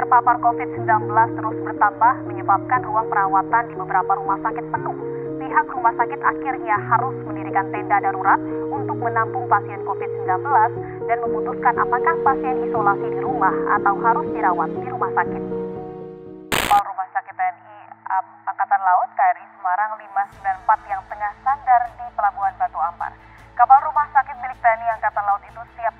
terpapar COVID-19 terus bertambah menyebabkan ruang perawatan di beberapa rumah sakit penuh. Pihak rumah sakit akhirnya harus mendirikan tenda darurat untuk menampung pasien COVID-19 dan memutuskan apakah pasien isolasi di rumah atau harus dirawat di rumah sakit. Kapal Rumah Sakit TNI Angkatan Laut KRI Semarang 594 yang tengah sandar di Pelabuhan Batu Ampar. Kapal rumah sakit milik TNI Angkatan Laut itu siap